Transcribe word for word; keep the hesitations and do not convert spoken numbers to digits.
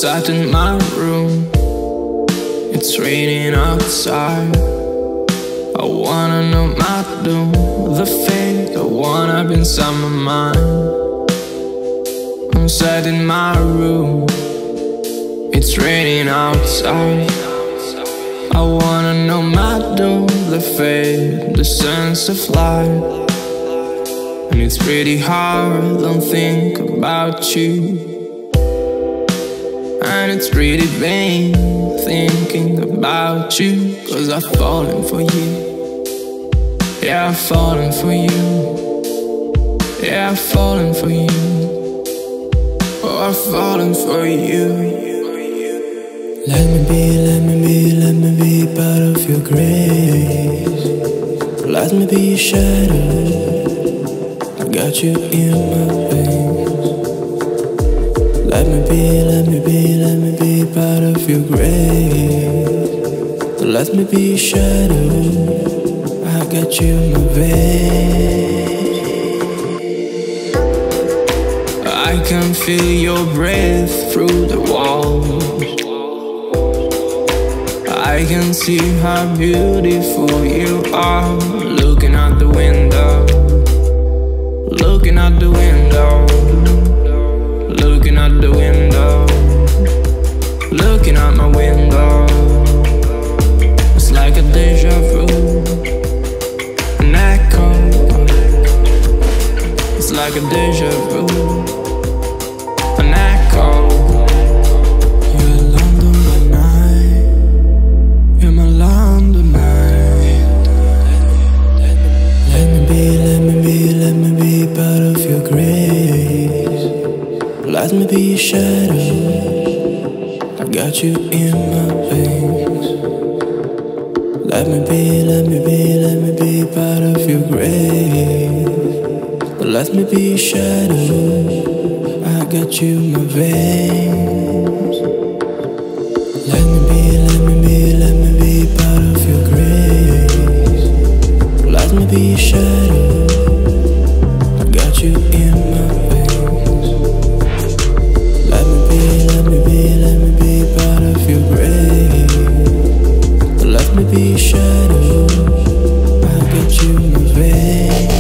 sat in my room. It's raining outside. I wanna know my doom, the fate I want up inside my mind. I'm sat in my room. It's raining outside. I wanna know my doom, the fate, the sense of life. And it's pretty hard, don't think about you. And it's pretty vain thinking about you, cause I've fallen for you. Yeah, I've fallen for you. Yeah, I've fallen for you. Oh, I've fallen for you. Let me be, let me be, let me be part of your grace. Let me be your shadow. I got you in my veins. Let me be, let me be, let me be part of your grace. Let me be your shadow. I got you in my veins. I can feel your breath through the walls. I can see how beautiful you are. Looking out the window, looking out the window, looking out the window, looking out my window. It's like a deja vu, an echo. It's like a deja vu, an echo. You're London by night. You're my London night. Let me be, let me be, let me be part of your grace. Let me be your shadow. I got you in my veins. Let me be, let me be, let me be part of your grace. Let me be your shadow. I got you in my veins. Let me be, let me be, let me be part of your grace. Let me be your shadow. I got you in my veins. Let me be, let me be, let me be part of your grace. Let me be your shadow. I got you in my veins.